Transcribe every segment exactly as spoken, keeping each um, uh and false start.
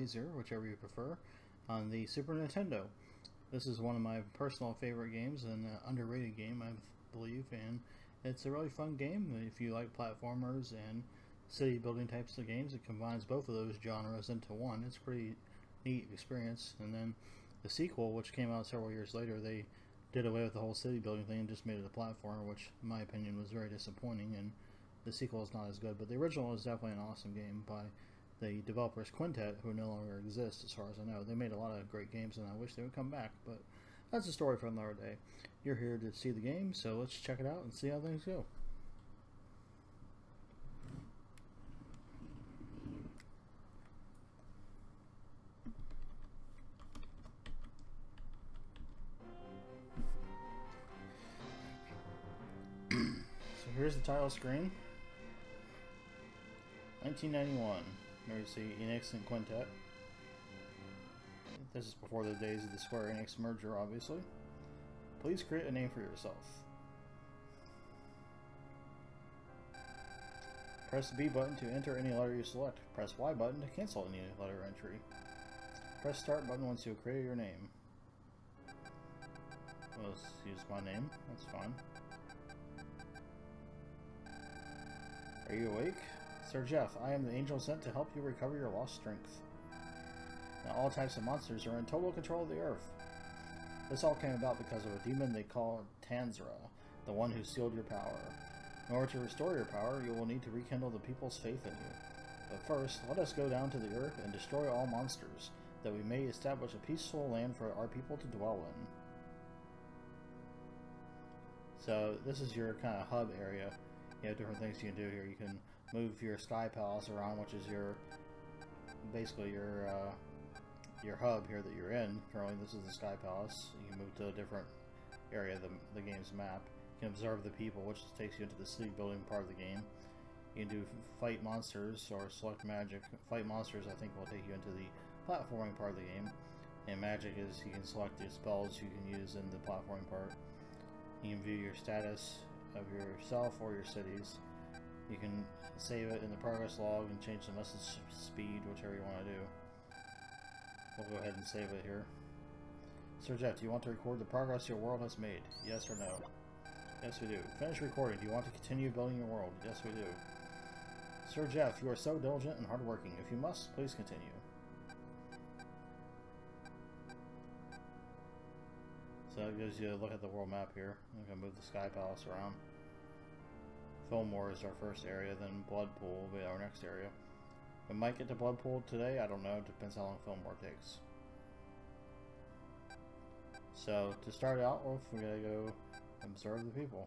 ActRaiser, whichever you prefer, on the Super Nintendo. This is one of my personal favorite games, and an underrated game, I believe, and it's a really fun game. If you like platformers and city building types of games, it combines both of those genres into one. It's a pretty neat experience. And then the sequel, which came out several years later, they did away with the whole city building thing and just made it a platformer, which in my opinion was very disappointing, and the sequel is not as good. But the original is definitely an awesome game by the developers Quintet, who no longer exists as far as I know. They made a lot of great games and I wish they would come back, but that's a story for another day. You're here to see the game, so let's check it out and see how things go. So here's the title screen. nineteen ninety-one. There you see Enix and Quintet. This is before the days of the Square Enix merger, obviously. Please create a name for yourself. Press the B button to enter any letter you select. Press Y button to cancel any letter entry. Press start button once you've created your name. Let's use my name, that's fine. Are you awake? Sir Jeff, I am the angel sent to help you recover your lost strength. Now all types of monsters are in total control of the earth. This all came about because of a demon they call Tanzra, the one who sealed your power. In order to restore your power, you will need to rekindle the people's faith in you. But first, let us go down to the earth and destroy all monsters, that we may establish a peaceful land for our people to dwell in. So this is your kind of hub area. You have different things you can do here. You can move your Sky Palace around, which is your basically your uh, your hub here that you're in. Currently, this is the Sky Palace. You can move to a different area of the, the game's map. You can observe the people, which takes you into the city building part of the game. You can do fight monsters or select magic. Fight monsters, I think, will take you into the platforming part of the game. And magic is you can select the spells you can use in the platforming part. You can view your status of yourself or your cities. You can save it in the progress log and change the message speed, whichever you want to do. We'll go ahead and save it here. Sir Jeff, do you want to record the progress your world has made? Yes or no? Yes, we do. Finish recording. Do you want to continue building your world? Yes, we do. Sir Jeff, you are so diligent and hardworking. If you must, please continue. So it gives you a look at the world map here. I'm going to move the Sky Palace around. Fillmore is our first area, then Bloodpool will be our next area. We might get to Bloodpool today, I don't know, it depends how long Fillmore takes. So, to start out with, we gotta go observe the people.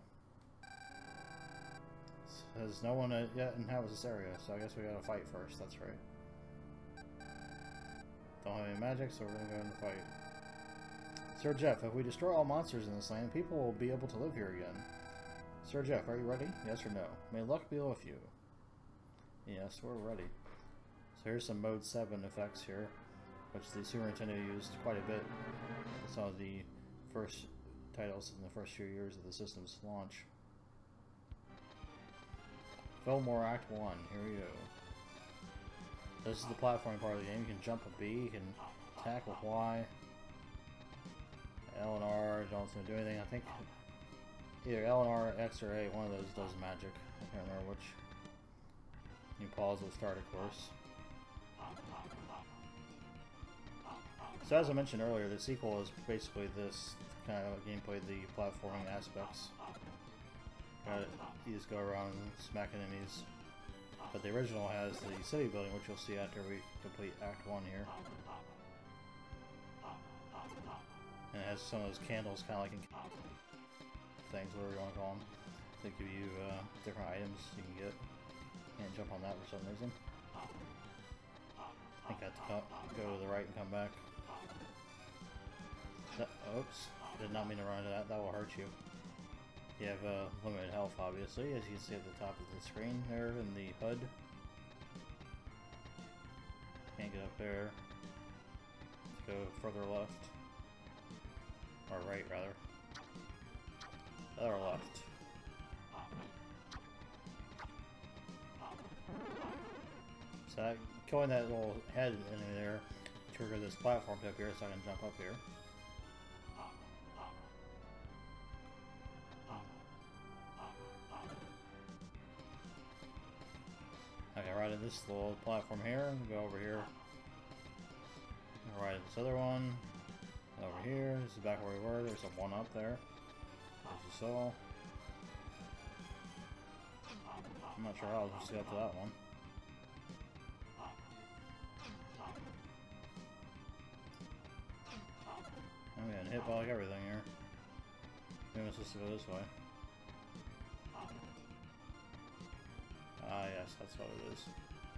It says no one yet inhabits this area, so I guess we gotta fight first, that's right. Don't have any magic, so we're gonna go in and fight. Sir Jeff, if we destroy all monsters in this land, people will be able to live here again. Sir Jeff, are you ready? Yes or no? May luck be with you. Yes, we're ready. So here's some Mode seven effects here, which the Super Nintendo used quite a bit. Some of the first titles in the first few years of the system's launch. Fillmore Act one, here we go. This is the platforming part of the game. You can jump with B, you can attack with Y. L and R don't do anything. I think either L and R, X, or A, one of those does magic. I can't remember which. You pause at start, of course. So as I mentioned earlier, the sequel is basically this kind of gameplay, the platforming aspects. Got it. You just go around and smack enemies. But the original has the city building, which you'll see after we complete Act one here. And it has some of those candles, kind of like in things, whatever you want to call them. They give you uh, different items you can get. Can't jump on that for some reason. I think I have to go to the right and come back. That, oops, did not mean to run into that. That will hurt you. You have uh, limited health, obviously, as you can see at the top of the screen there in the H U D. Can't get up there. Let's go further left. Or right, rather. Other left. So that killing that little head in there trigger this platform up here so I can jump up here. Okay, right at this little platform here, go over here. Right at this other one. Over here, this is back where we were, there's a one up there. As you saw. I'm not sure how I'll just get up to that one. I'm getting hit by like everything here. Maybe I'm supposed to go this way. Ah, yes, that's what it is.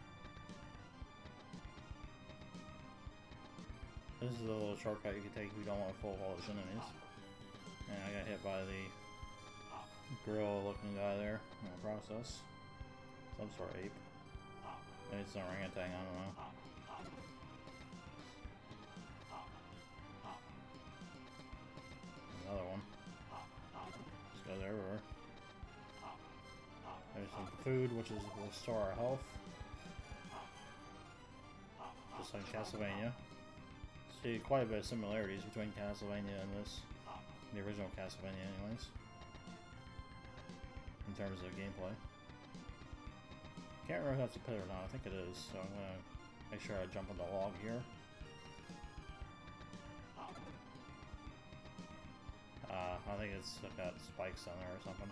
This is a little shortcut you can take if you don't want to fool all those enemies. And I got hit by the gorilla looking guy there in the process. Some sort of ape. Maybe it's an orangutan, I don't know. Another one. This guy's everywhere. There's some food, which is will restore our health. Just like Castlevania. See quite a bit of similarities between Castlevania and this. The original Castlevania anyways. In terms of gameplay. Can't remember if that's a pit or not, I think it is, so I'm gonna make sure I jump on the log here. Uh, I think it's got spikes on there or something.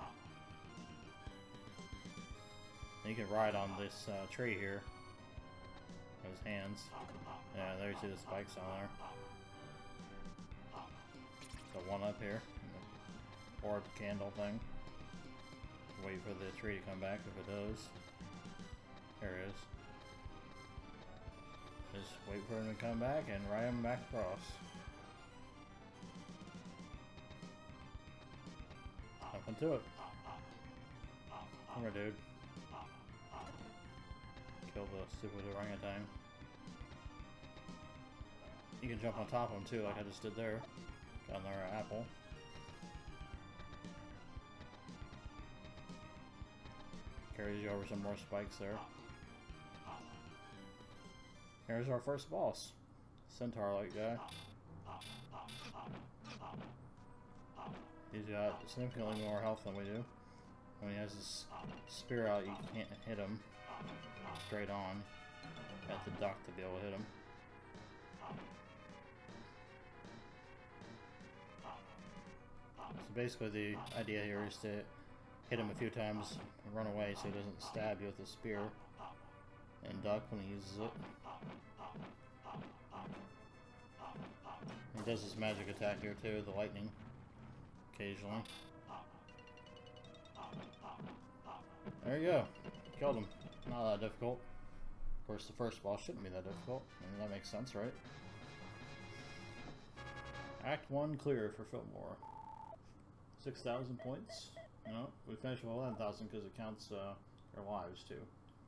And you can ride on this uh, tree here. Those hands. Yeah, there you see the spikes on there. So one up here. Orb candle thing. Wait for the tree to come back if it does. There it is. Just wait for him to come back and ride him back across. Up into it. Come here, dude. Kill the stupid orangutan. You can jump on top of him too, like I just did there. Got another apple. Carries you over some more spikes there. Here's our first boss. Centaur-like guy. He's got significantly more health than we do. When he has his spear out, you can't hit him straight on. You have to duck to be able to hit him. So basically the idea here is to hit him a few times and run away so he doesn't stab you with the spear. And duck when he uses it. He does his magic attack here too, the lightning. Occasionally. There you go. Killed him. Not that difficult. Of course, the first boss shouldn't be that difficult. I mean, that makes sense, right? Act one clear for Fillmore. six thousand points. No, we finished with eleven thousand because it counts uh, your lives too.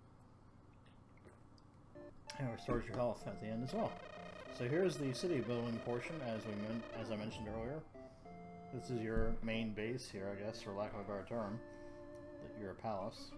And restores your health at the end as well. So here's the city building portion, as we men as I mentioned earlier. This is your main base here, I guess, for lack of a better term. Your palace.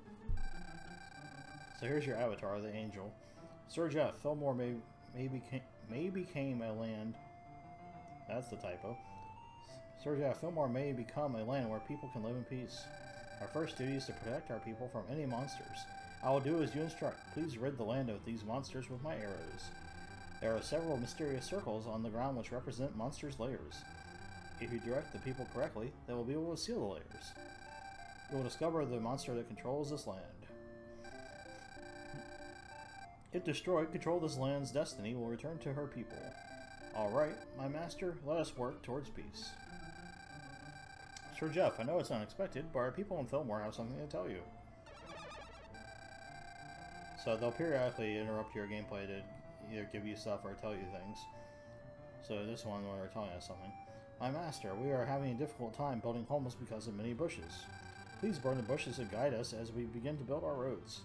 So here's your avatar, the angel. Sir Jeff, Fillmore may may became may became a land. That's the typo. Sir Jeff, Fillmore may become a land where people can live in peace. Our first duty is to protect our people from any monsters. I will do as you instruct. Please rid the land of these monsters with my arrows. There are several mysterious circles on the ground which represent monsters' lairs. If you direct the people correctly, they will be able to seal the lairs. You will discover the monster that controls this land. If destroyed, control of this land's destiny will return to her people. Alright, my master, let us work towards peace. Sir Jeff, I know it's unexpected, but our people in Fillmore have something to tell you. So they'll periodically interrupt your gameplay to either give you stuff or tell you things. So this one where they're telling us something. My master, we are having a difficult time building homes because of many bushes. Please burn the bushes to guide us as we begin to build our roads.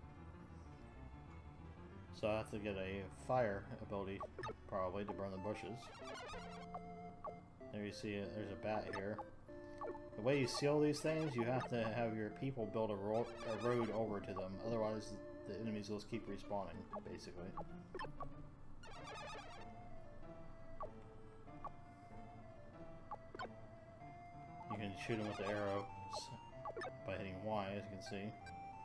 So I have to get a fire ability, probably, to burn the bushes. There you see it, there's a bat here. The way you seal these things, you have to have your people build a, ro a road over to them, otherwise the enemies will just keep respawning, basically. You can shoot them with the arrow by hitting Y, as you can see.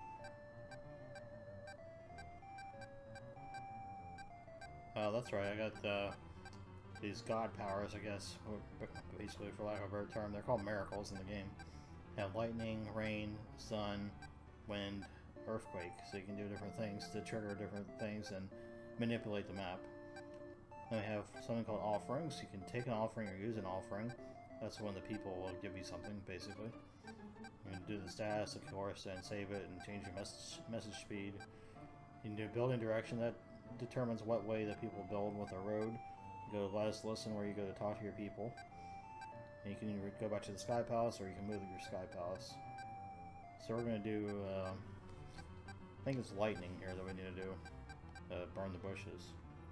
Oh, that's right, I got uh, these god powers, I guess, basically, for lack of a better term. They're called miracles in the game. You have lightning, rain, sun, wind, earthquake, so you can do different things to trigger different things and manipulate the map. Then we have something called offerings. You can take an offering or use an offering. That's when the people will give you something, basically. You can do the status, of course, and save it and change your message, message speed. You can do building direction. That determines what way the people build with a road. You go to let us listen, where you go to talk to your people. And you can either go back to the Sky Palace, or you can move your Sky Palace. So we're going to do, uh, I think it's lightning here that we need to do. Uh, burn the bushes.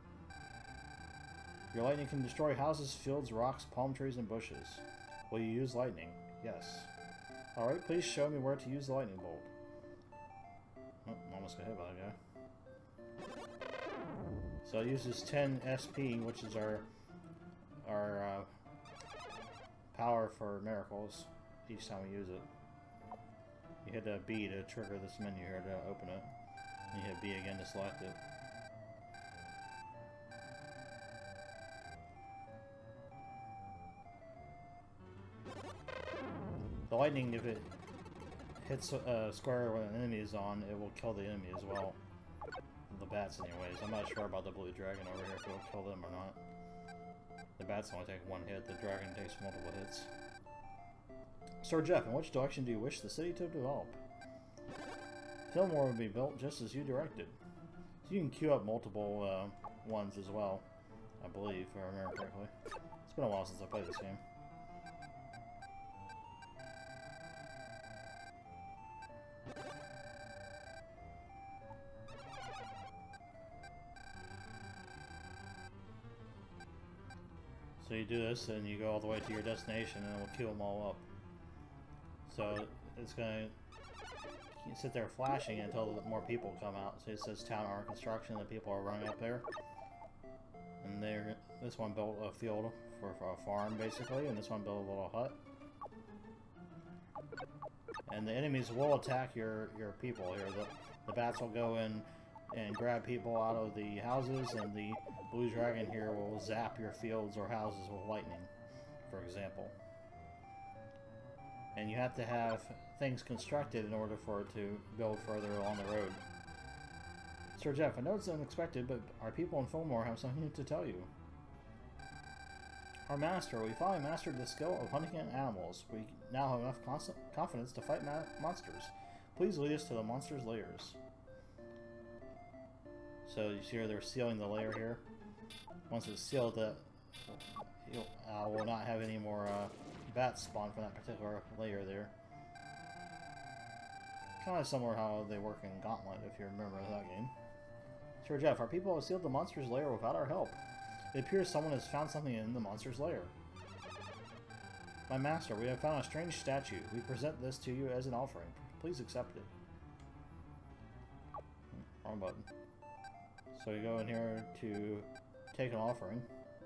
Your lightning can destroy houses, fields, rocks, palm trees, and bushes. Will you use lightning? Yes. Alright, please show me where to use the lightning bolt. Oh, almost got hit by that guy. So it uses ten S P, which is our our uh, power for miracles, each time we use it. You hit uh, B to trigger this menu here to open it. And you hit B again to select it. The lightning, if it hits uh, square when an enemy is on, it will kill the enemy as well. The bats anyways. I'm not sure about the blue dragon over here, if it'll kill them or not. The bats only take one hit, the dragon takes multiple hits. Sir Jeff, in which direction do you wish the city to develop? Fillmore would be built just as you directed. So you can queue up multiple uh, ones as well, I believe, if I remember correctly. It's been a while since I played this game. So you do this, and you go all the way to your destination, and it will queue them all up. So it's going to sit there flashing until more people come out. So it says town art construction, and people are running up there. And they're, this one built a field for, for a farm, basically, and this one built a little hut. And the enemies will attack your, your people here. The, the bats will go in and grab people out of the houses, and the blue dragon here will zap your fields or houses with lightning, for example. And you have to have things constructed in order for it to build further along the road. Sir Jeff, I know it's unexpected, but our people in Fillmore have something to tell you. Our master, we finally mastered the skill of hunting animals. We now have enough confidence to fight ma monsters. Please lead us to the monsters' lairs. So you see here they're sealing the lair here. Once it's sealed, that you uh, will not have any more uh, bats spawn from that particular layer there. Kind of similar how they work in Gauntlet, if you remember that game. Sir Jeff, our people have sealed the monster's lair without our help. It appears someone has found something in the monster's lair. My master, we have found a strange statue. We present this to you as an offering. Please accept it. Wrong button. So you go in here to take an offering.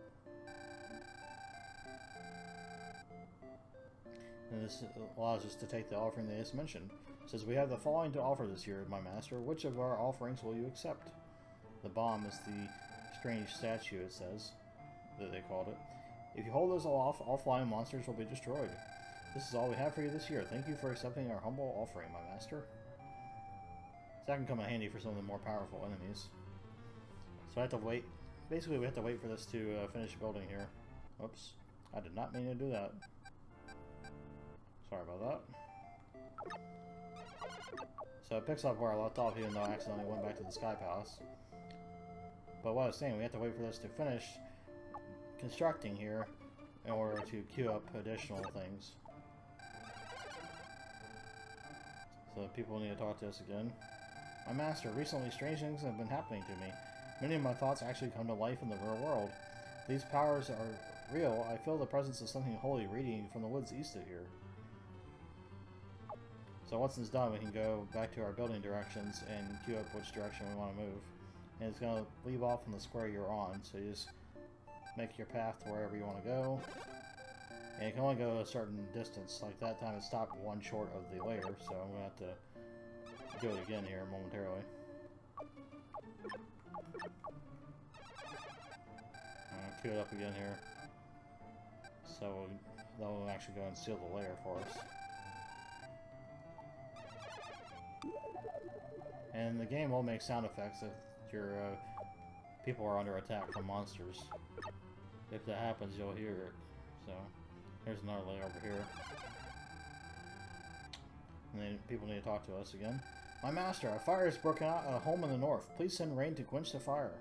And this allows us to take the offering they just mentioned. It says, we have the following to offer this year, my master. Which of our offerings will you accept? The bomb is the strange statue, it says, that they called it. If you hold those off, all flying monsters will be destroyed. This is all we have for you this year. Thank you for accepting our humble offering, my master. So that can come in handy for some of the more powerful enemies. So I have to wait. Basically, we have to wait for this to uh, finish building here. Oops. I did not mean to do that. Sorry about that. So it picks up where I left off, even though I accidentally went back to the Sky Palace. But what I was saying, we have to wait for this to finish constructing here in order to queue up additional things. So people need to talk to us again. My master, recently strange things have been happening to me. Many of my thoughts actually come to life in the real world. These powers are real. I feel the presence of something holy radiating from the woods east of here. So once it's done, we can go back to our building directions and queue up which direction we want to move. And it's going to leave off on the square you're on, so you just make your path to wherever you want to go. And you can only go a certain distance. Like that time it stopped one short of the layer, so I'm going to have to do it again here momentarily. I'm going to queue it up again here. So that'll actually go and seal the layer for us. And the game will make sound effects if your uh, people are under attack from monsters. If that happens, you'll hear it. So, there's another layer over here. And then people need to talk to us again. My master, a fire has broken out at a home in the north. Please send rain to quench the fire.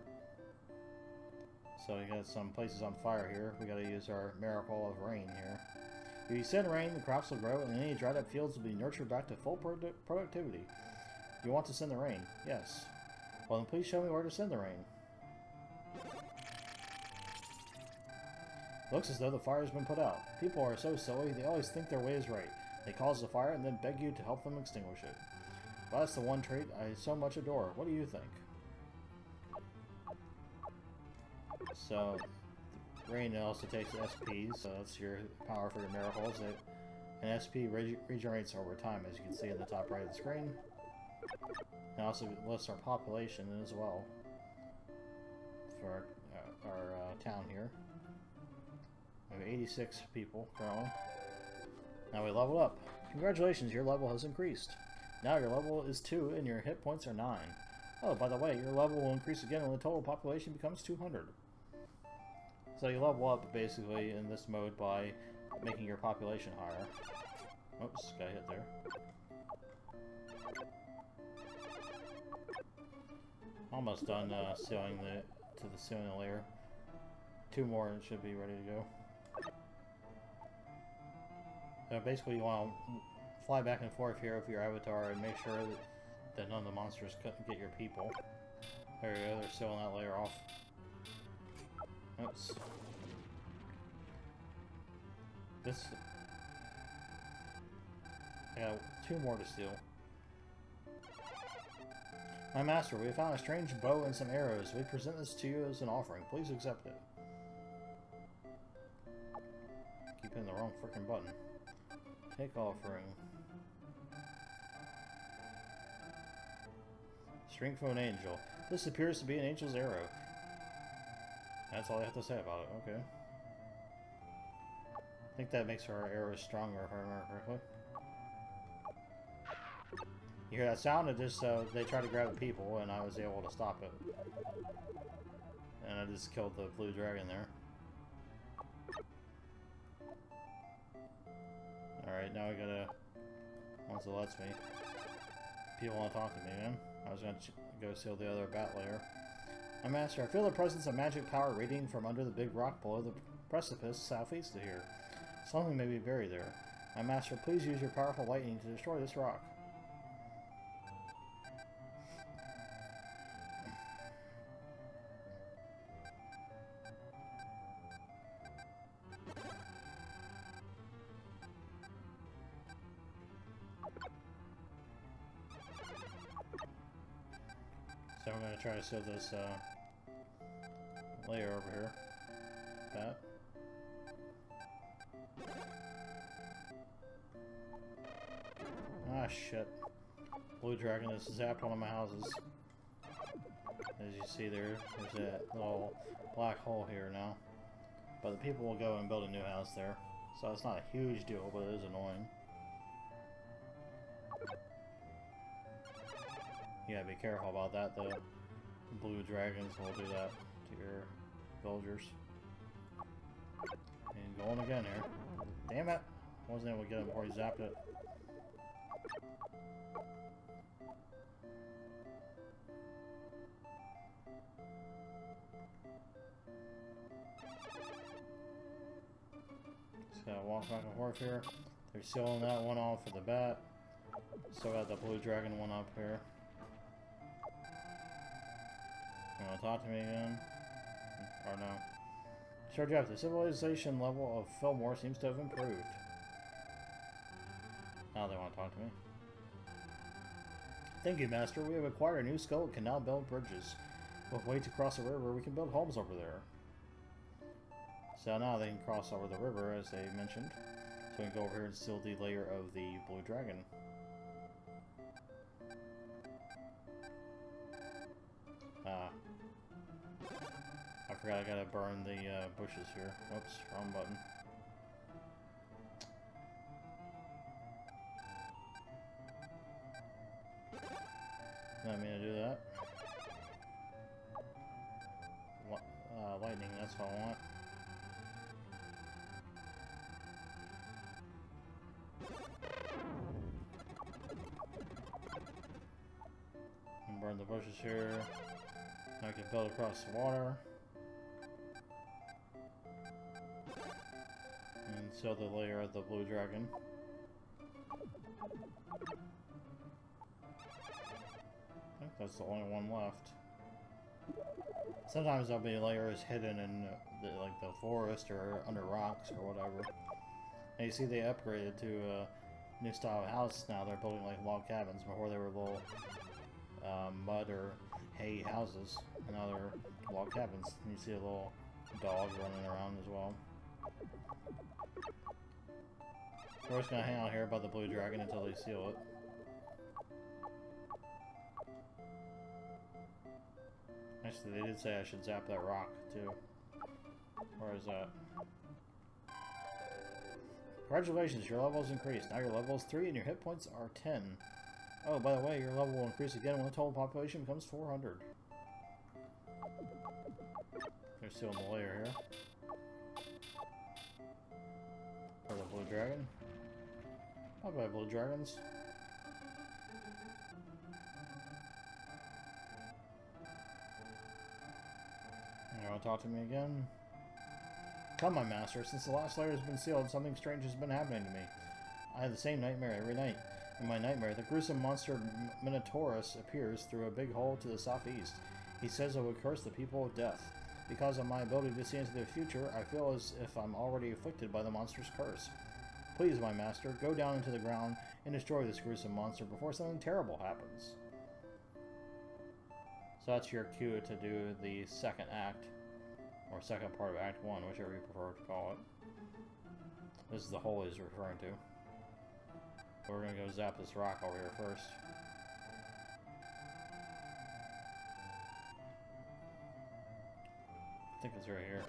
So you got some places on fire here. We gotta use our miracle of rain here. If you send rain, the crops will grow, and any dried up fields will be nurtured back to full produ productivity. You want to send the rain? Yes. Well then please show me where to send the rain. Looks as though the fire has been put out. People are so silly, they always think their way is right. They cause the fire and then beg you to help them extinguish it. Well, that's the one trait I so much adore. What do you think? So, rain also takes S Ps, so that's your power for your miracles. It, an S P re regenerates over time, as you can see in the top right of the screen. It also lists our population as well for our, uh, our uh, town here. We have eighty-six people growing. Now we level up. Congratulations, your level has increased. Now your level is two and your hit points are nine. Oh, by the way, your level will increase again when the total population becomes two hundred. So you level up basically in this mode by making your population higher. Oops, got hit there. Almost done uh, sealing the to the sealing layer. Two more and it should be ready to go. So basically you want to fly back and forth here with your avatar and make sure that, that none of the monsters get your people. There you go, they're sealing that layer off. Oops. This... I got two more to steal. My master, we have found a strange bow and some arrows. We present this to you as an offering. Please accept it. Keep hitting the wrong freaking button. Take offering. Strength of an angel. This appears to be an angel's arrow. That's all I have to say about it. Okay. I think that makes our arrows stronger if I remember correctly. You hear that sound? It just, uh, they tried to grab the people and I was able to stop it. And I just killed the blue dragon there. Alright, now we gotta, once it lets me, people want to talk to me, man. I was gonna go seal the other bat layer. My master, I feel the presence of magic power radiating from under the big rock below the precipice southeast of here. Something may be buried there. My master, please use your powerful lightning to destroy this rock. So I'm going to try to seal this uh, layer over here. That. Ah, shit. Blue dragon has zapped one of my houses. As you see there, there's a little black hole here now. But the people will go and build a new house there. So it's not a huge deal, but it is annoying. You gotta be careful about that, the blue dragons will do that to your villagers. And going again here. Damn it! Wasn't able to get him before he zapped it. Just gotta walk back and forth here. They're sealing that one off for the bat. Still got the blue dragon one up here. You wanna talk to me again? Or no? Sure, Jeff, the civilization level of Fillmore seems to have improved. Now they wanna talk to me. Thank you, Master. We have acquired a new skill and can now build bridges. With a way to cross a river, we can build homes over there. So now they can cross over the river, as they mentioned. So we can go over here and steal the layer of the blue dragon. Ah. I forgot I gotta burn the uh, bushes here. Oops, wrong button. Didn't mean to do that. Uh, lightning, that's what I want. And burn the bushes here. I can build across the water. And sell the layer of the blue dragon. I think that's the only one left. Sometimes there'll be layers hidden in the, like the forest or under rocks or whatever. And you see they upgraded to a new style of house now. They're building like log cabins. Before they were little um, mud or hay houses. And now they're log cabins. And you see a little dog running around as well. We're just gonna hang out here by the blue dragon until they seal it. Actually, they did say I should zap that rock, too. Where is that? Congratulations, your level has increased. Now your level is three and your hit points are ten. Oh, by the way, your level will increase again when the total population becomes four hundred. They're still in the layer here. For the blue dragon. How about blue dragons? You want to talk to me again? Come, my master. Since the last layer has been sealed, something strange has been happening to me. I have the same nightmare every night. In my nightmare, the gruesome monster Minotaurus appears through a big hole to the southeast. He says it will curse the people of death. Because of my ability to see into the future, I feel as if I'm already afflicted by the monster's curse. Please, my master, go down into the ground and destroy this gruesome monster before something terrible happens. So that's your cue to do the second act, or second part of Act one, whichever you prefer to call it. This is the hole he's referring to. We're going to go zap this rock over here first. I think it's right here.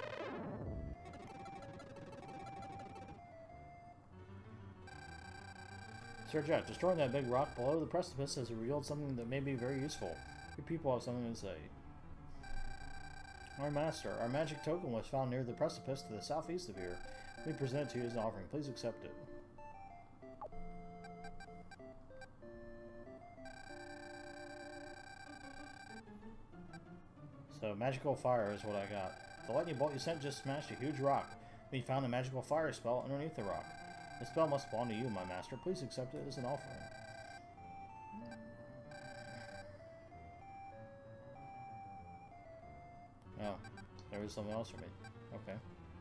Sir Jet, destroying that big rock below the precipice has revealed something that may be very useful. Your people have something to say. Our master, our magic token was found near the precipice to the southeast of here. We present it to you as an offering. Please accept it. So, magical fire is what I got. The lightning bolt you sent just smashed a huge rock. We found a magical fire spell underneath the rock. The spell must belong to you, my master. Please accept it as an offering. Oh, there was something else for me. Okay.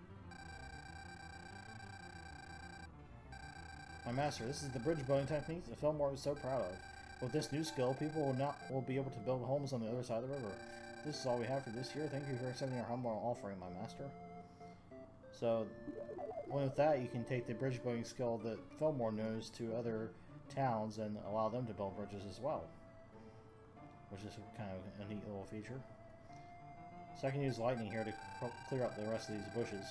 My master, this is the bridge building technique that Fillmore was so proud of. With this new skill, people will not will be able to build homes on the other side of the river. This is all we have for this year. Thank you for accepting our humble offering, my master. So, with that, you can take the bridge building skill that Fillmore knows to other towns and allow them to build bridges as well. Which is kind of a neat little feature. So I can use lightning here to clear up the rest of these bushes.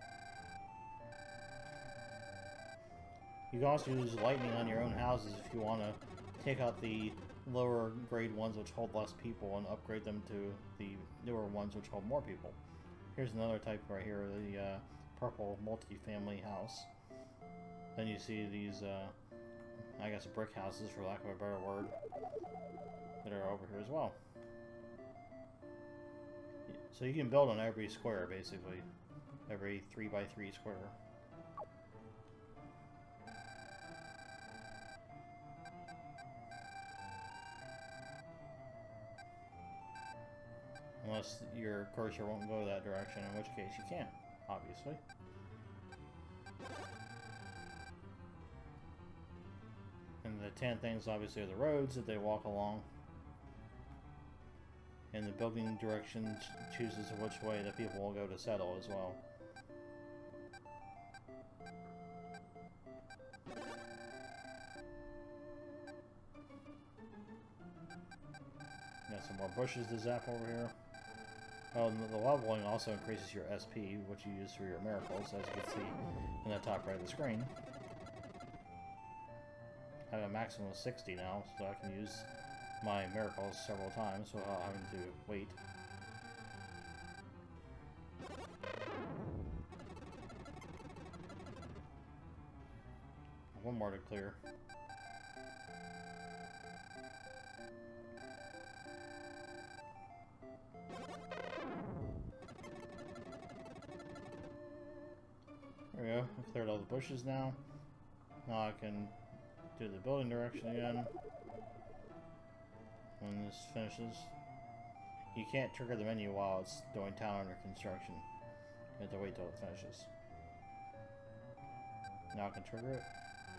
You can also use lightning on your own houses if you want to take out the lower grade ones which hold less people and upgrade them to the newer ones which hold more people. Here's another type right here, the uh, purple multi-family house. Then you see these, uh, I guess brick houses for lack of a better word, that are over here as well. So you can build on every square basically, every three by three square. Unless your cursor won't go that direction, in which case you can't, obviously. And the tan things obviously are the roads that they walk along. And the building direction chooses which way the people will go to settle as well. Got some more bushes to zap over here. Oh, and the leveling also increases your S P, which you use for your miracles, as you can see in the top right of the screen. I have a maximum of sixty now, so I can use my miracles several times without having to wait. One more to clear. There we go. I cleared all the bushes now. Now I can do the building direction again. When this finishes, you can't trigger the menu while it's doing town under construction. You have to wait till it finishes. Now I can trigger it.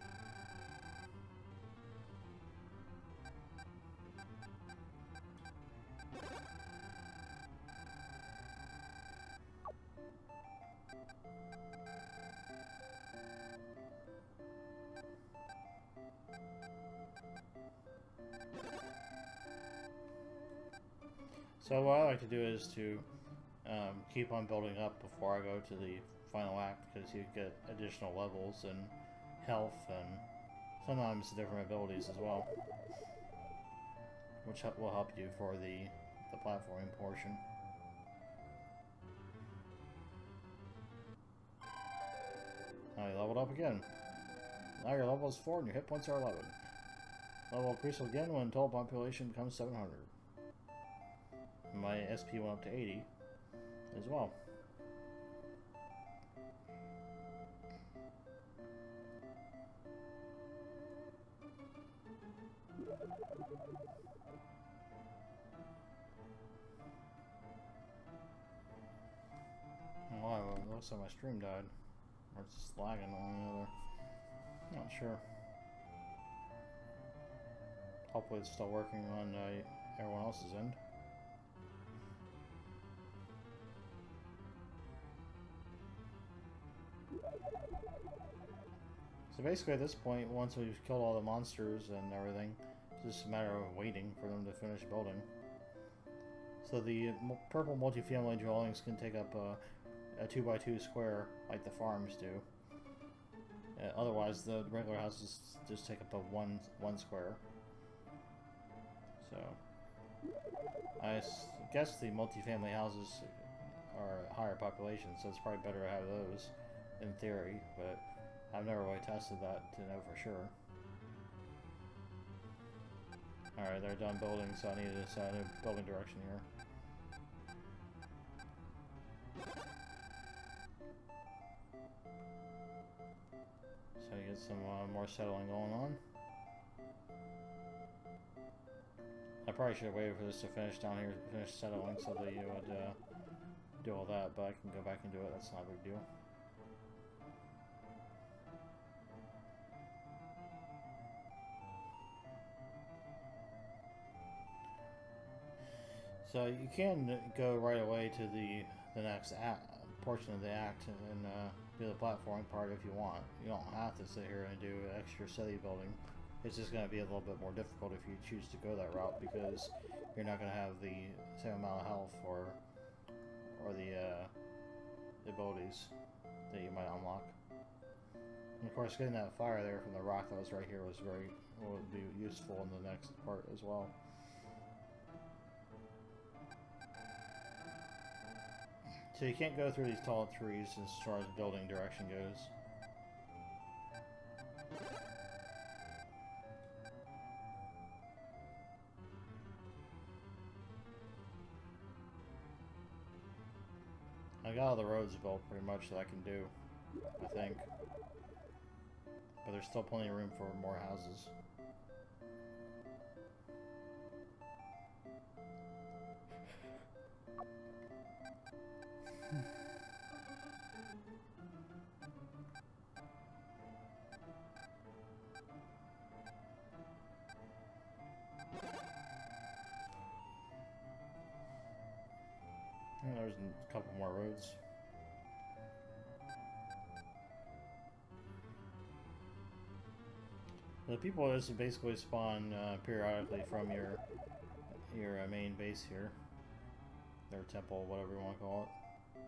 So what I like to do is to um, keep on building up before I go to the final act, because you get additional levels and health and sometimes different abilities as well, which will help you for the, the platforming portion. Now you leveled up again. Now your level is four and your hit points are eleven. Level increase again when total population becomes seven hundred. My S P went up to eighty as well. Oh, it looks like my stream died. Or it's just lagging on the other. Not sure. Hopefully it's still working on uh, everyone else's end. So basically at this point, once we've killed all the monsters and everything, it's just a matter of waiting for them to finish building. So the purple multifamily dwellings can take up a, a two by two square like the farms do. Uh, otherwise the regular houses just take up a one, one square. So I s guess the multifamily houses are a higher population, so it's probably better to have those in theory, but I've never really tested that to know for sure. Alright, they're done building, so I need to set a new building direction here. So you get some uh, more settling going on. I probably should have waited for this to finish down here, finish settling, so that you would uh, do all that, but I can go back and do it, that's not a big deal. So you can go right away to the the next act, portion of the act and uh, do the platforming part if you want. You don't have to sit here and do extra city building. It's just going to be a little bit more difficult if you choose to go that route, because you're not going to have the same amount of health or or the, uh, the abilities that you might unlock. And of course, getting that fire there from the rock that was right here was very would be useful in the next part as well. So you can't go through these tall trees as far as building direction goes. I got all the roads built pretty much that I can do, I think. But there's still plenty of room for more houses. And there's a couple more roads. The people just basically spawn uh, periodically from your your uh, main base here, their temple, whatever you want to call it.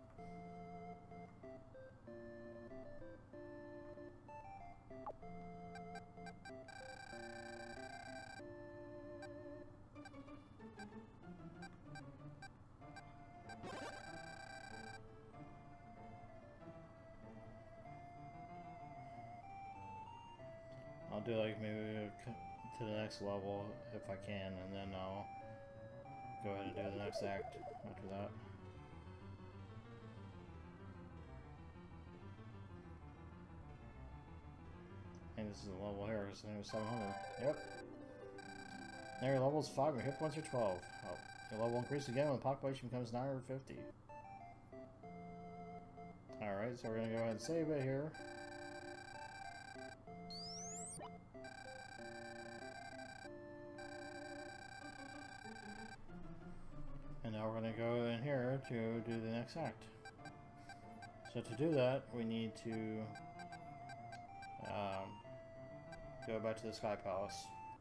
I'll do like maybe to the next level if I can, and then I'll go ahead and do the next act after that. I think this is the level here, because I think it was seven hundred. Yep. Now your level is five, and hit points are twelve. Oh, your level increases again when the population becomes nine hundred fifty. Alright, so we're going to go ahead and save it here. And now we're going to go in here to do the next act. So to do that, we need to um, go back to the Sky Palace.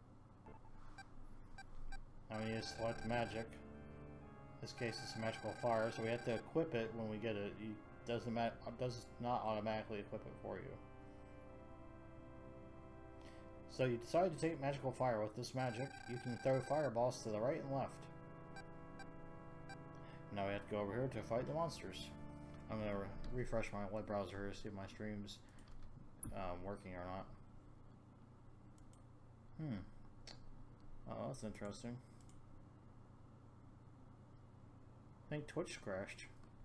Now we need to select magic. In this case, it's a magical fire, so we have to equip it when we get it. It doesn't ma does not automatically equip it for you. So you decide to take magical fire. With this magic, you can throw fireballs to the right and left. Now we have to go over here to fight the monsters. I'm going to re refresh my web browser here to see if my stream's um, working or not. Hmm. Oh, that's interesting. I think Twitch crashed.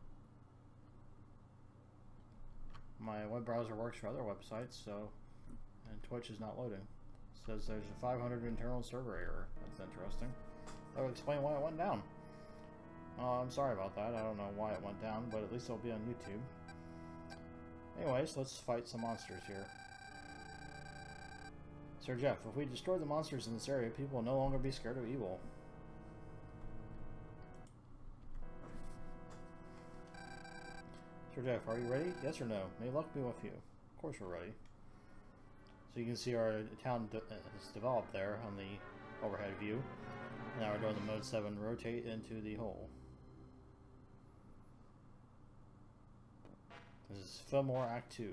My web browser works for other websites, so... and Twitch is not loading. It says there's a five hundred internal server error. That's interesting. That would explain why it went down. Oh, I'm sorry about that. I don't know why it went down, but at least it'll be on YouTube. Anyways, let's fight some monsters here. Sir Jeff, if we destroy the monsters in this area, people will no longer be scared of evil. Sir Jeff, are you ready? Yes or no? May luck be with you. Of course we're ready. So you can see our town de has developed there on the overhead view. Now we're doing the mode seven rotate into the hole. This is Fillmore Act two.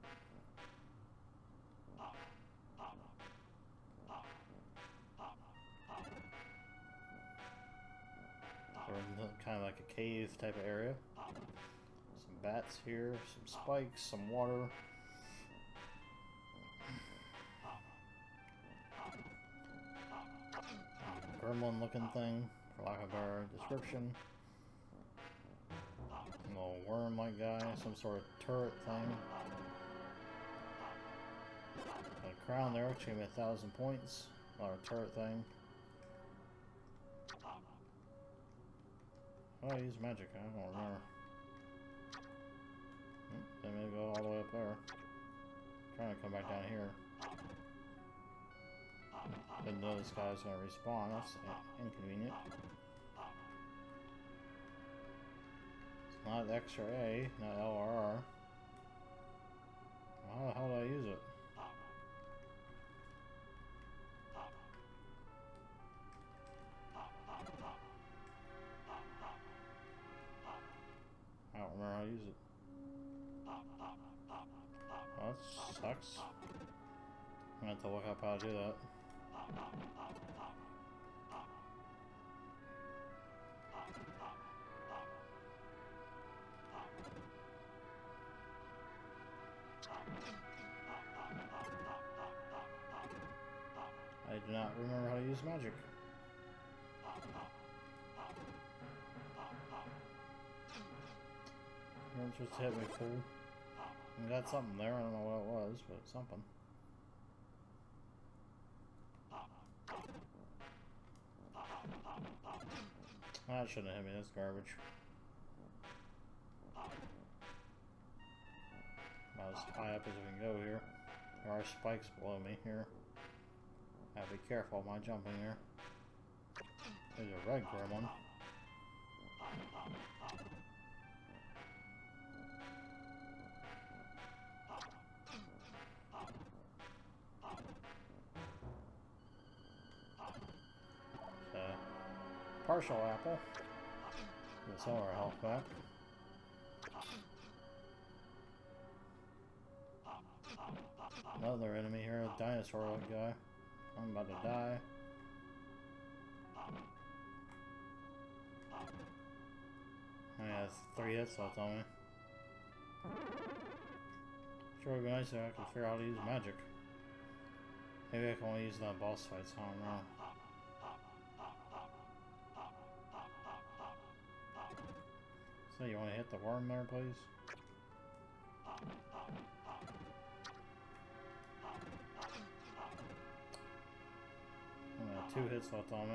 We're in kind of like a cave type of area. Some bats here, some spikes, some water. Gremlin looking thing, for lack of a better description. A little worm like guy, some sort of turret thing. Got a crown there, which gave me a thousand points. Another turret thing. Oh, I use magic, I don't remember. They may go all the way up there. I'm trying to come back down here. Didn't know this guy was going to respawn. That's inconvenient. It's not extra A, not L R R. How the hell do I use it? I don't remember how to use it. Oh, that sucks. I'm going to have to look up how to do that. I do not remember how to use magic. You're supposed to hit me, fool. I got something there, I don't know what it was, but something. That shouldn't have hit me, that's garbage. About as high up as we can go here. There are spikes below me here. I have to be careful of my jumping here. There's a red gremlin. partial apple. Get some of our health back. Another enemy here, a dinosaur-like guy. I'm about to die. I have three hits left on me. Sure would be nice if I could figure out how to use magic. Maybe I can only use that boss fights, I don't know. So you want to hit the worm there, please? I got two hits left on me.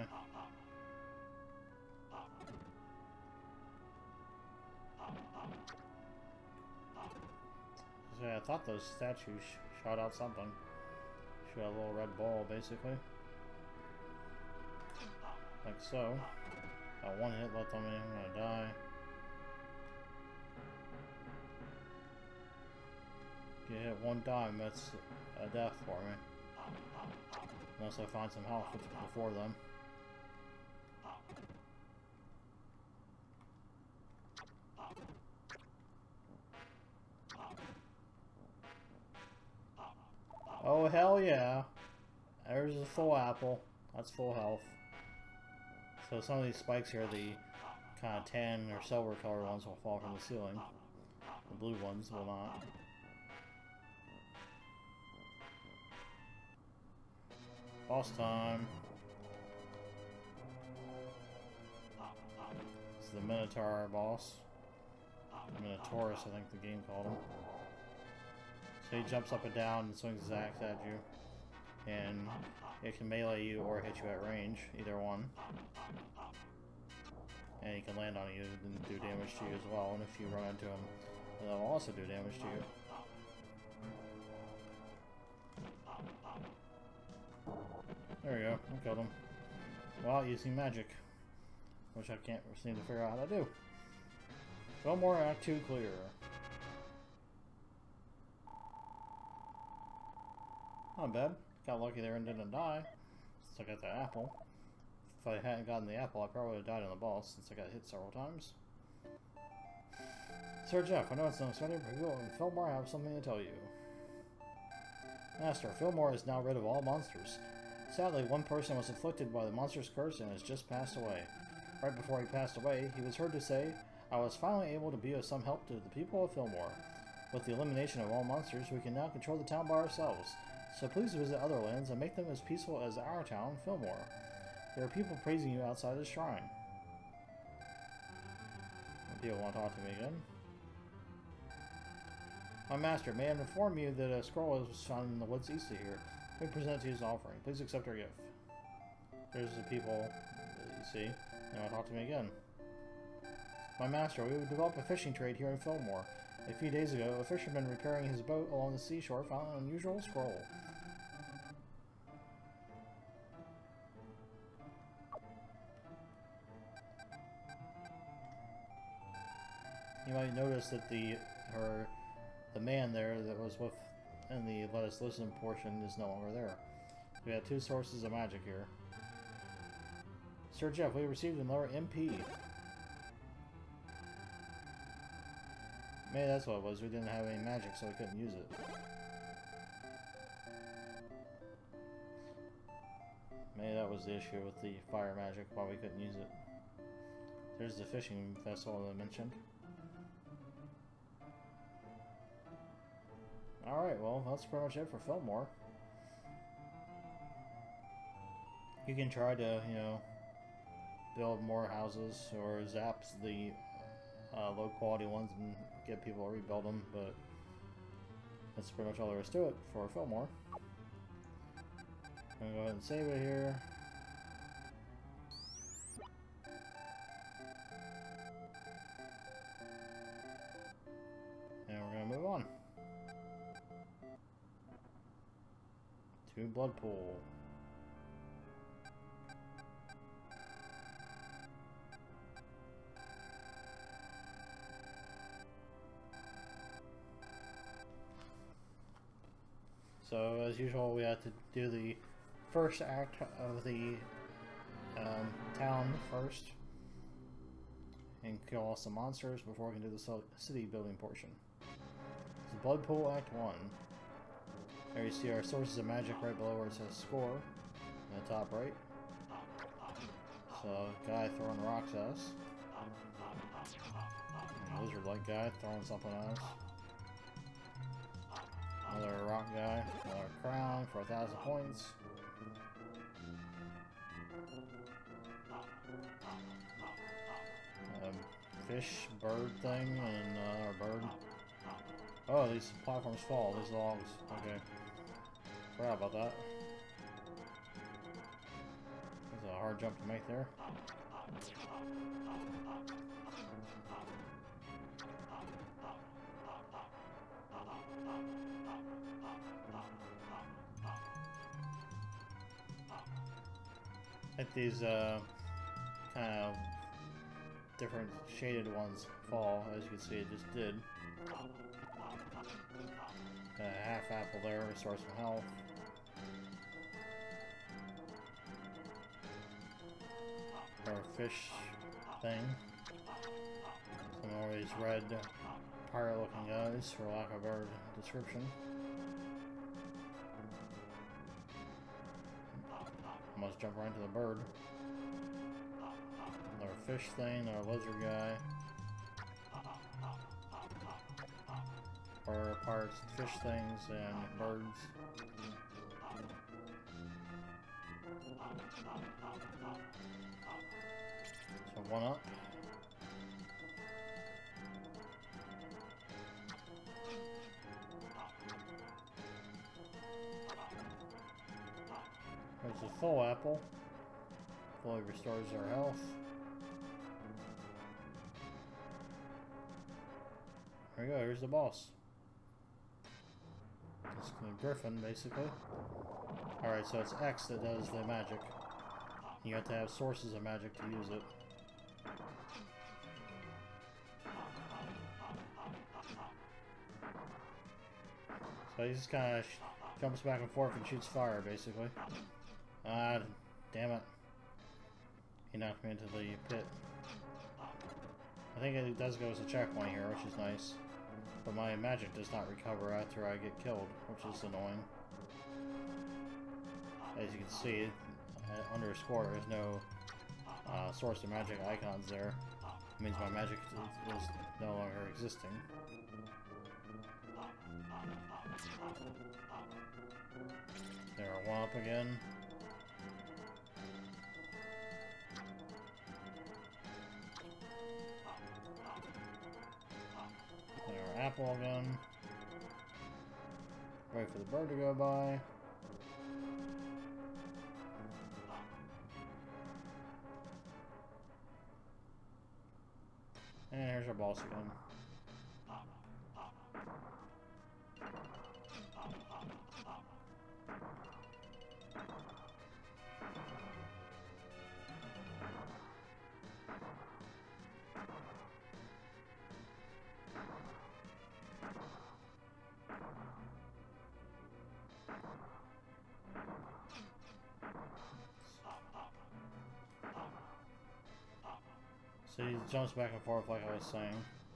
So yeah, I thought those statues sh shot out something. Shot a little red ball, basically. Like so. Got one hit left on me, I'm gonna die. Get hit one time, that's a death for me. Unless I find some health before them. Oh hell yeah. There's a full apple. That's full health. So some of these spikes here, the kind of tan or silver color ones will fall from the ceiling. The blue ones will not. Boss time. It's the Minotaur boss. Minotaurus, I think the game called him. So he jumps up and down and swings his axe at you. And it can melee you or hit you at range, either one. And he can land on you and do damage to you as well. And if you run into him, they'll also do damage to you. There we go, I killed him. While using magic. Which I can't seem to figure out how to do. Fillmore Act two clear. Not bad. Got lucky there and didn't die. Since I got the apple. If I hadn't gotten the apple, I probably would have died on the boss since I got hit several times. Sir Jeff, I know it's not exciting, but you and Fillmore have something to tell you. Master, Fillmore is now rid of all monsters. Sadly, one person was afflicted by the monster's curse and has just passed away. Right before he passed away, he was heard to say, I was finally able to be of some help to the people of Fillmore. With the elimination of all monsters, we can now control the town by ourselves. So please visit other lands and make them as peaceful as our town, Fillmore. There are people praising you outside the shrine. Do you want to talk to me again? My master, may I inform you that a scroll was found in the woods east of here. We present it to you as an offering. Please accept our gift. There's the people that you see. You want to talk to me again? My master, we would develop a fishing trade here in Fillmore. A few days ago, a fisherman repairing his boat along the seashore found an unusual scroll. You might notice that the her the man there that was with in the let us listen portion is no longer there. We have two sources of magic here. Sir Jeff, we received another M P. Maybe that's what it was. We didn't have any magic, so we couldn't use it. Maybe that was the issue with the fire magic, why we couldn't use it. There's the fishing vessel that I mentioned. Alright, well, that's pretty much it for Fillmore. You can try to, you know, build more houses or zap the uh, low quality ones and get people to rebuild them, but that's pretty much all there is to it for Fillmore. I'm gonna go ahead and save it here. And we're gonna move on to Bloodpool. So, as usual, we have to do the first act of the um, town first and kill all some monsters before we can do the city building portion. This is Bloodpool Act one. There you see our sources of magic right below where it says score in the top right. So, guy throwing rocks at us. Lizard-like guy throwing something at us. Another rock guy, another crown for a thousand points. Um, fish, bird thing, and uh, our bird. Oh, these platforms fall, these logs. Okay. Forgot about that. That's a hard jump to make there. Let these uh, kind of different shaded ones fall, as you can see it just did. Got a half apple there, restore some health. Our fish thing. Some more of these red pirate looking guys, for lack of a better description. Almost jump right into the bird. Another fish thing, another lizard guy. Or pirates, fish things, and birds. So one up. There's a full apple. Fully restores our health. There we go, here's the boss. It's a griffin, basically. Alright, so it's X that does the magic. You have to have sources of magic to use it. So he just kind of jumps back and forth and shoots fire, basically. Ah, damn it. He knocked me into the pit. I think it does go as a checkpoint here, which is nice. But my magic does not recover after I get killed, which is annoying. As you can see, under a score, there's no uh, source of magic icons there. It means my magic is, is no longer existing. There, one up again. There, apple again. Wait for the bird to go by. And here's our boss again. So he jumps back and forth like I was saying.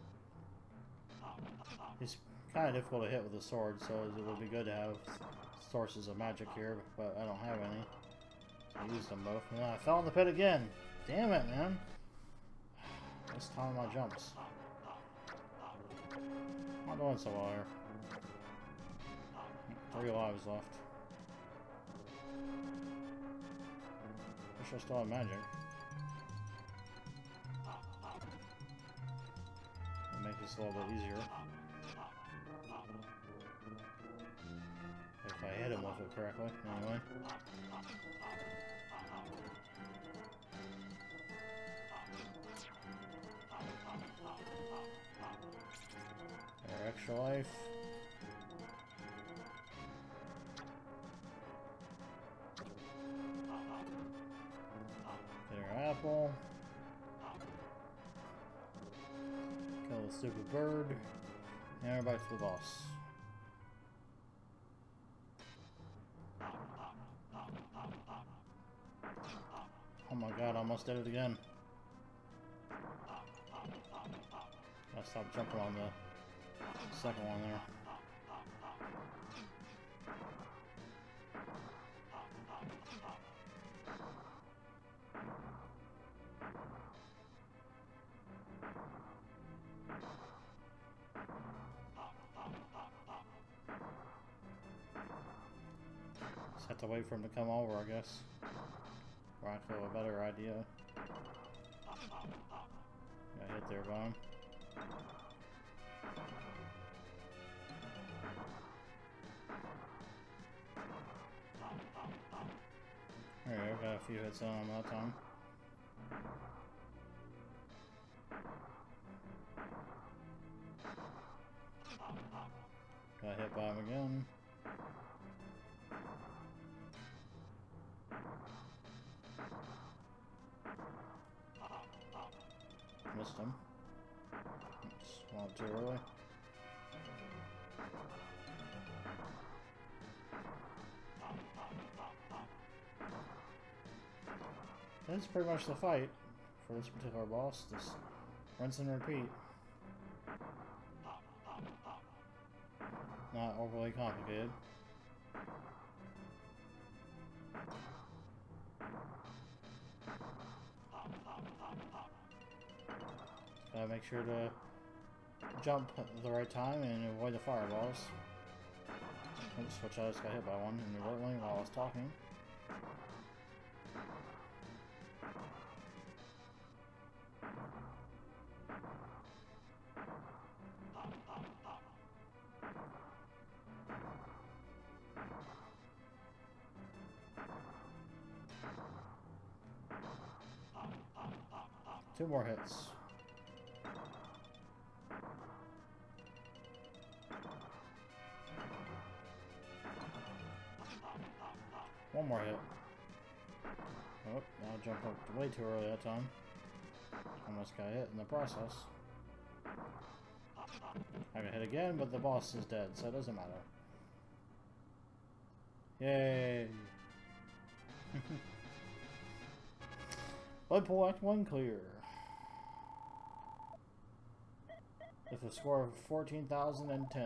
He's kind of difficult to hit with a sword, so it would be good to have sources of magic here, but I don't have any. I used them both. And I fell in the pit again. Damn it, man. This time my jumps. I'm not doing so well here. Three lives left. Wish I still had magic. Make this a little bit easier. If I hit him with it correctly, anyway. Our extra life. Get our apple. Kill the stupid bird. And we're back to the boss. my god, I almost did it again. I stopped jumping on the second one there. Just have to wait for him to come over, I guess. Or I have a better idea. Got hit there by him. There we go, got a few hits on him that time. Got hit by him again. Missed him. Spawned too early. That's pretty much the fight for this particular boss. Just rinse and repeat. Not overly complicated. Gotta make sure to jump at the right time and avoid the fireballs. Oops, which I just got hit by one inadvertently while I was talking. Two more hits. One more hit. Oh, I jumped up way too early that time. Almost got hit in the process. I got hit again, but the boss is dead, so it doesn't matter. Yay! Bloodpool Act one clear. With a score of fourteen thousand ten.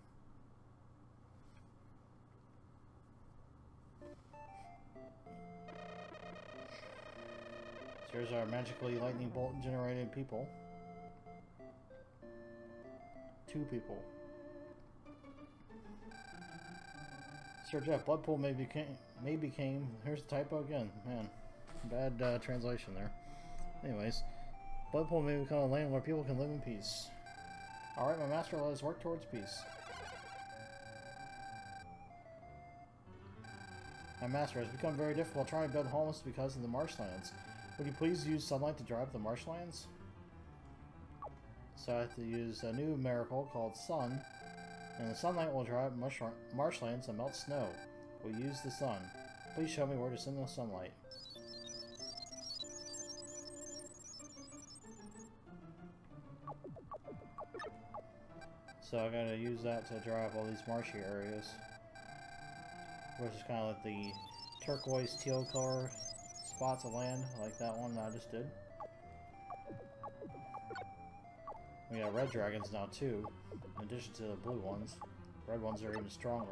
So here's our magically lightning bolt generated people. Two people. Sir Jeff, Bloodpool may became, may became, here's the typo again, man, bad uh, translation there. Anyways, Bloodpool may become a land where people can live in peace. Alright, my master, let us work towards peace. My master, it has become very difficult trying to build homes because of the marshlands. Would you please use sunlight to dry up the marshlands? So I have to use a new miracle called Sun, and the sunlight will dry up marsh marshlands and melt snow. We'll use the sun. Please show me where to send the sunlight. So I gotta use that to dry up all these marshy areas. Which is kind of like the turquoise teal color spots of land, like that one that I just did. We got red dragons now too, in addition to the blue ones. Red ones are even stronger.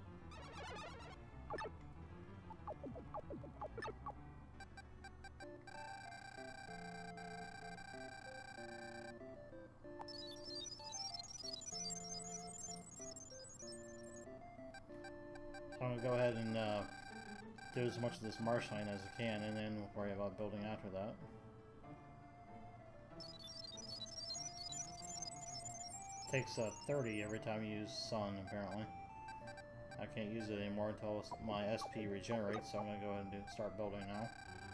So I'm going to go ahead and uh, do as much of this marshland as I can, and then we'll worry about building after that. Takes uh, thirty every time you use sun, apparently. I can't use it anymore until my S P regenerates, so I'm going to go ahead and do, start building now.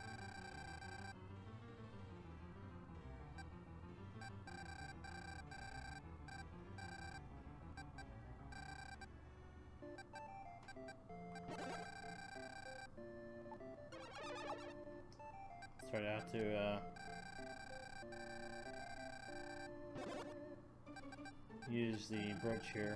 So I have to uh, use the bridge here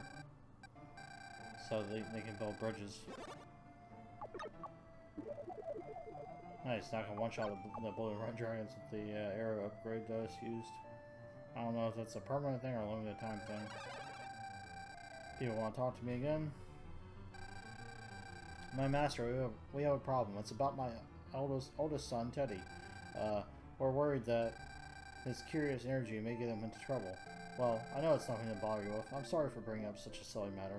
so they, they can build bridges. Nice, now I can one-shot the, the blue and red dragons with the uh, arrow upgrade that I used. I don't know if that's a permanent thing or a limited time thing. People want to talk to me again? My master, we have, we have a problem. It's about my oldest oldest son, Teddy. Uh, we're worried that his curious energy may get him into trouble. Well, I know it's nothing to bother you with. I'm sorry for bringing up such a silly matter.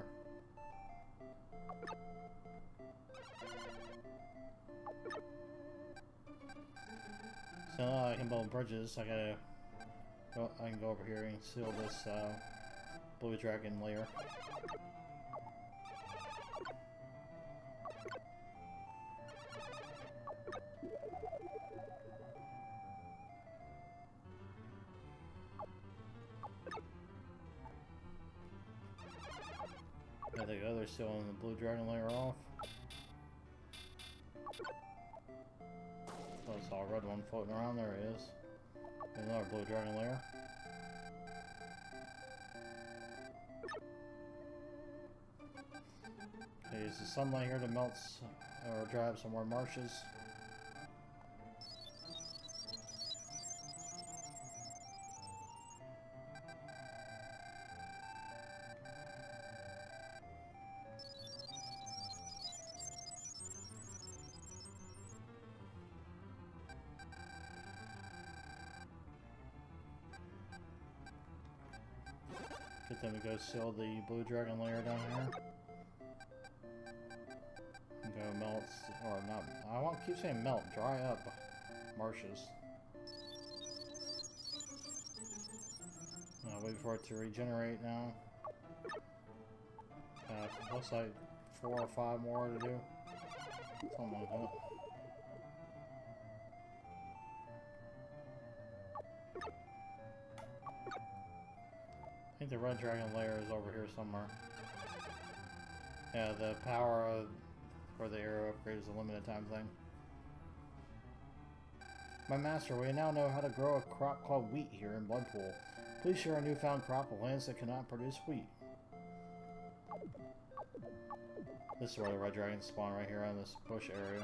So now I can build bridges. I gotta go, I can go over here and seal this uh, blue dragon layer. I think the other's sealing the blue dragon layer off. Oh, I saw a red one floating around. There it is. Another blue dragon layer. Okay, use the sunlight here to melt or dry up some more marshes. Get them to go seal the blue dragon layer down here. And go melt, or not, I want to keep saying melt, dry up marshes. Uh, wait for it to regenerate now. Uh, looks like four or five more to do. Something like that. I think the red dragon layer is over here somewhere. Yeah, the power of, for the arrow upgrade is a limited time thing. My master, we now know how to grow a crop called wheat here in Bloodpool. Please share a newfound crop of lands that cannot produce wheat. This is where the red dragons spawn, right here on this bush area.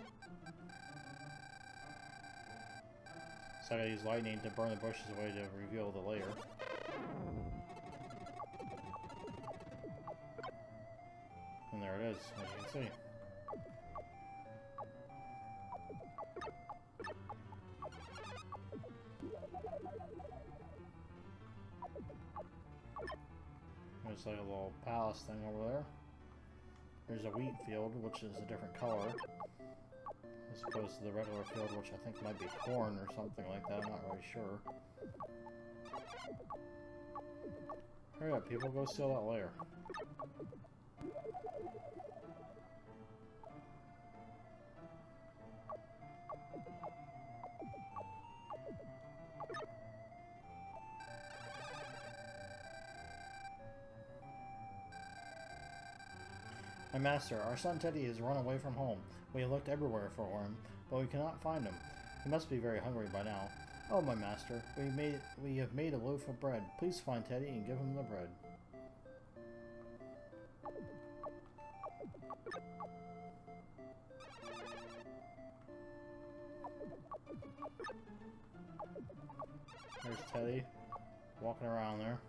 So I gotta use lightning to burn the bushes away to reveal the layer. And there it is, as you can see. There's like a little palace thing over there. There's a wheat field, which is a different color, as opposed to the regular field, which I think might be corn or something like that. I'm not really sure. Hurry up, people, go seal that layer. My master, our son Teddy has run away from home. We have looked everywhere for him, but we cannot find him. He must be very hungry by now. Oh, my master, we made we have made a loaf of bread. Please find Teddy and give him the bread. There's Teddy, walking around there.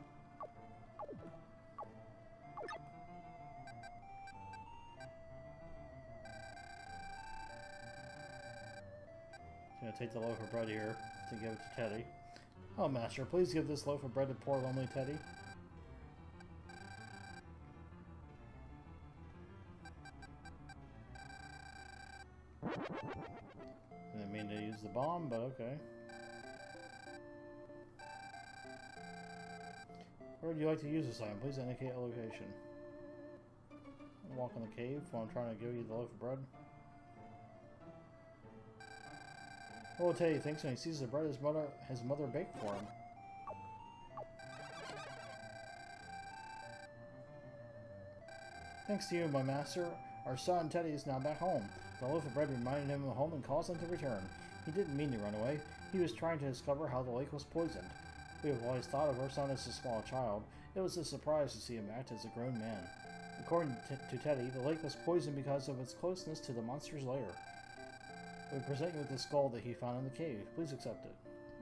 Gonna take the loaf of bread here to give it to Teddy. Oh, master, please give this loaf of bread to poor lonely Teddy. Didn't mean to use the bomb, but okay. Where would you like to use this item? Please indicate a location. Walk in the cave while I'm trying to give you the loaf of bread. What will Teddy thinks when he sees the bread his mother his mother baked for him? Thanks to you, my master, our son Teddy is now back home. The loaf of bread reminded him of home and caused him to return. He didn't mean to run away. He was trying to discover how the lake was poisoned. We have always thought of our son as a small child. It was a surprise to see him act as a grown man. According to Teddy, the lake was poisoned because of its closeness to the monster's lair. We present you with the skull that he found in the cave. Please accept it.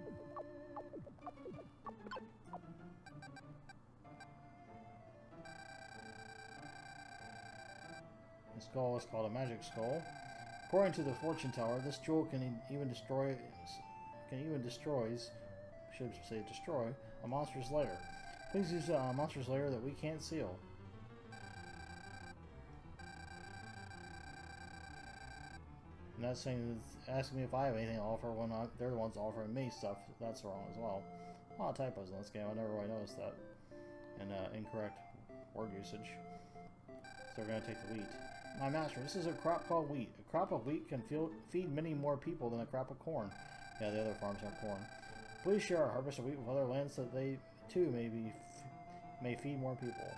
The skull is called a magic skull. According to the fortune teller, this jewel can e even destroy, can even destroys, should say destroy, a monster's lair. Please use a monster's lair that we can't seal. And that's saying, asking me if I have anything to offer when I, they're the ones offering me stuff. That's wrong as well. A lot of typos in this game. I never really noticed that. And uh, incorrect word usage. So we're going to take the wheat. My master, this is a crop called wheat. A crop of wheat can feel, feed many more people than a crop of corn. Yeah, the other farms have corn. Please share our harvest of wheat with other lands so that they too may, be, may feed more people.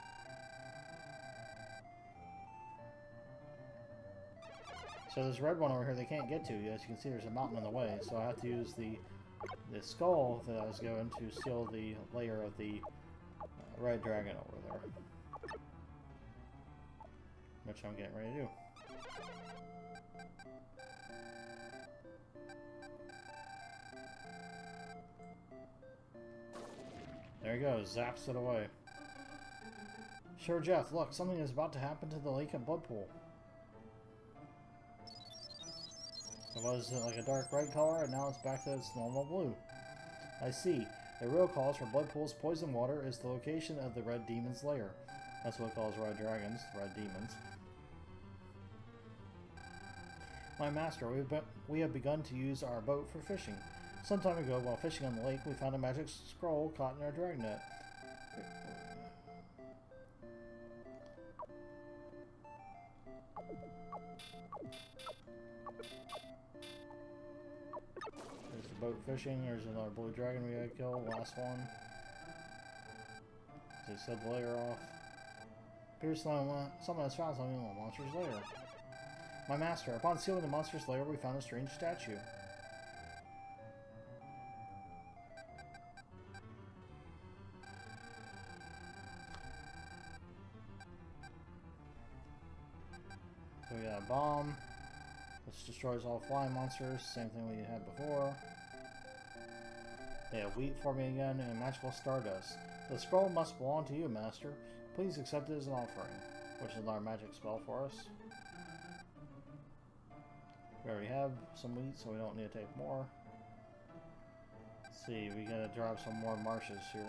So this red one over here they can't get to. As you can see, there's a mountain in the way. So I have to use the the skull that I was going to seal the layer of the uh, red dragon over there. Which I'm getting ready to do. There he goes, zaps it away. Sure, Jeff, look, something is about to happen to the lake at Bloodpool. It was uh, like a dark red color, and now it's back to its normal blue. I see. The real cause for Bloodpool's poison water is the location of the red demon's lair. That's what it calls red dragons, red demons. My master, we've be we have begun to use our boat for fishing. Some time ago, while fishing on the lake, we found a magic scroll caught in our dragnet. There's the boat fishing. There's another blue dragon we gotta kill. Last one. They set the layer off. Appears someone has found something in the monster's lair. My master, upon sealing the monster's lair, we found a strange statue. So we got a bomb, which destroys all flying monsters, same thing we had before. They have wheat for me again, and magical stardust. The scroll must belong to you, master. Please accept it as an offering, which is our magic spell for us. We already have some wheat, so we don't need to take more. Let's see, we gotta drop some more marshes here.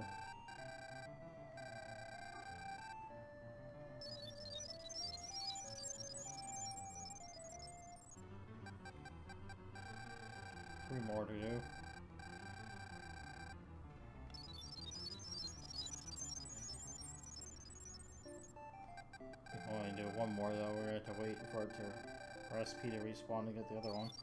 Three more to do. We can only do one more though, we're gonna have to wait for it to or S P to respawn to get the other one.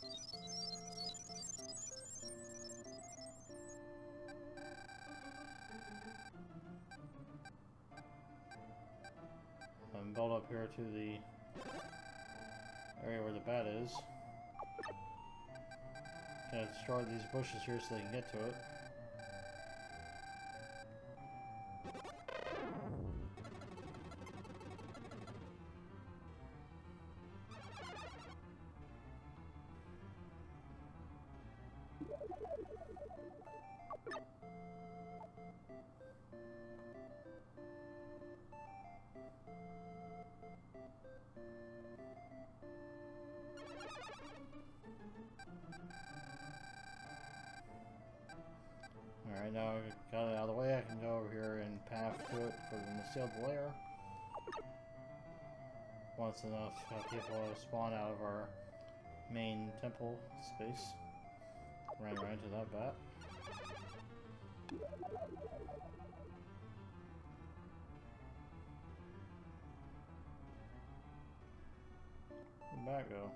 And build up here to the area where the bat is. Gonna destroy these bushes here so they can get to it. Alright, now I got it out of the way, I can go over here and path to it for the sealed lair. Once enough uh, people spawn out of our main temple space. Ran right into that bat. Where'd that go?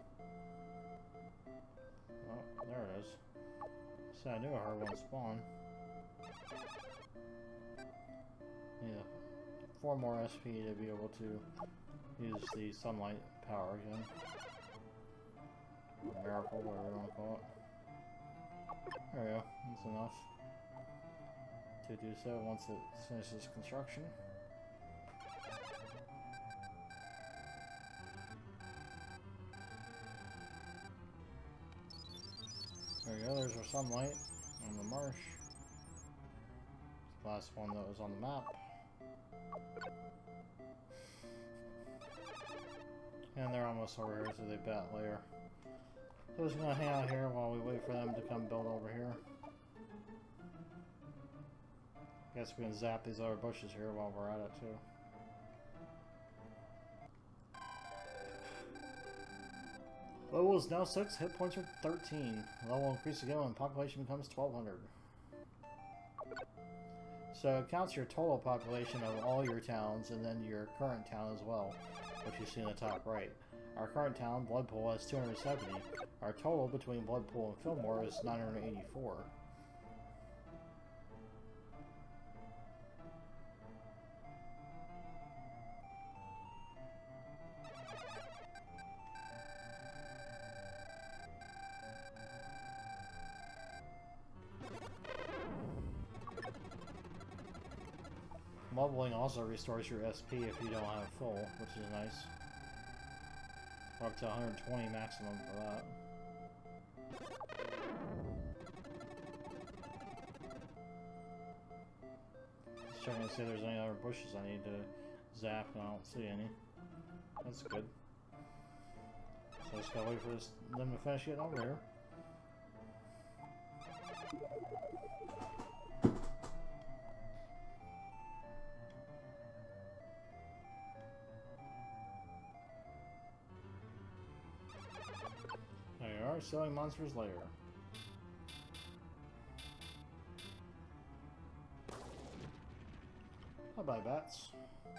Oh, there it is. So I knew I heard one spawn. Yeah, four more S P to be able to use the sunlight power again. Or miracle, whatever you want to call it. There we go, that's enough to do so once it finishes construction. go, there's our sunlight on the marsh. The last one that was on the map. And they're almost over here to the bat layer. So we're just gonna hang out here while we wait for them to come build over here. Guess we can zap these other bushes here while we're at it too. Level is now six, hit points are thirteen. Level increase again when population becomes twelve hundred. So it counts your total population of all your towns and then your current town as well, which you see in the top right. Our current town, Bloodpool, has two hundred seventy. Our total between Bloodpool and Fillmore is nine hundred eighty-four. Leveling also restores your S P if you don't have full, which is nice. We're up to one hundred twenty maximum for that. Just checking to see if there's any other bushes I need to zap, and I don't see any. That's good. So just gotta wait for this, them to finish getting over here. Selling monsters later. I'll buy bats.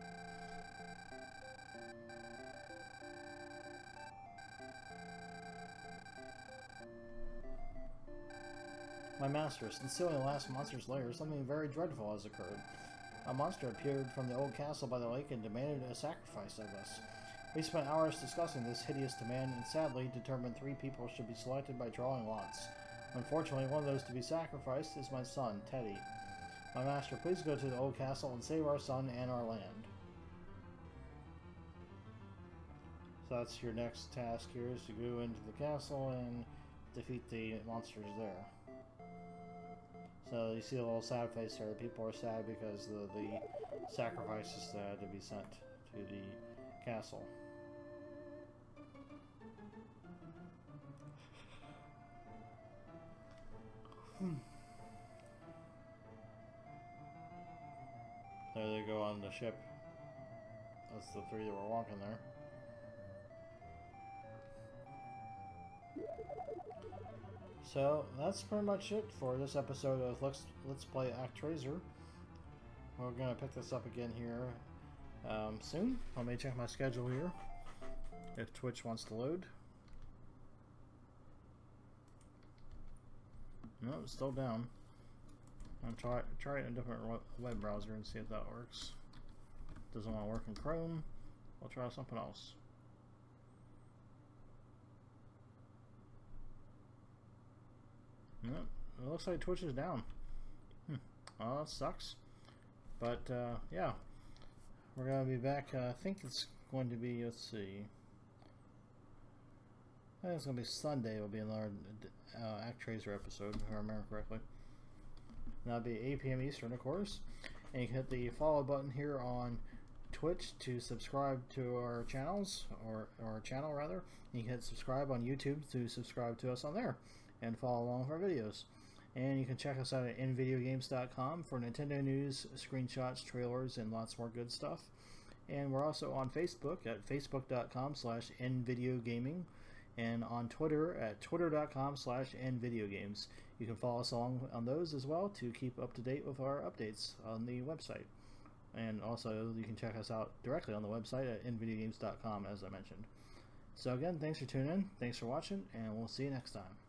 My master, since sealing the last monster's lair, something very dreadful has occurred. A monster appeared from the old castle by the lake and demanded a sacrifice of us. We spent hours discussing this hideous demand and sadly determined three people should be selected by drawing lots. Unfortunately, one of those to be sacrificed is my son, Teddy. My master, please go to the old castle and save our son and our land. So that's your next task here, is to go into the castle and defeat the monsters there. So you see a little sad face there. People are sad because the, the sacrifices that had to be sent to the castle. Hmm. There they go on the ship. That's the three that were walking there. So that's pretty much it for this episode of Let's Let's Play ActRaiser. We're gonna pick this up again here um, soon. Let me check my schedule here. If Twitch wants to load. No, it's still down. I'll try try it in a different web browser and see if that works. Doesn't want to work in Chrome. I'll try something else. Yep, it looks like Twitch is down. Hmm. Oh, that sucks. But uh, yeah, we're gonna be back. Uh, I think it's going to be. Let's see. I think it's gonna be Sunday. Will be another uh, ActRaiser episode, if I remember correctly. And that'll be eight P M Eastern, of course. And you can hit the follow button here on Twitch to subscribe to our channels, or, or our channel rather. You can hit subscribe on YouTube to subscribe to us on there and follow along with our videos. And you can check us out at N video games dot com for Nintendo news, screenshots, trailers, and lots more good stuff. And we're also on Facebook at facebook dot com slash N video gaming, and on Twitter at twitter dot com slash N video games. You can follow us along on those as well to keep up to date with our updates on the website. And also you can check us out directly on the website at N video games dot com, as I mentioned. So again, thanks for tuning in, thanks for watching, and we'll see you next time.